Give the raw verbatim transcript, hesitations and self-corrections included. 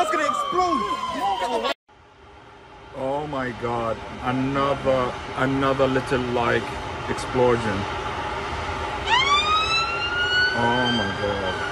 car's gonna explode. Oh my god, another another little like explosion. Oh my god.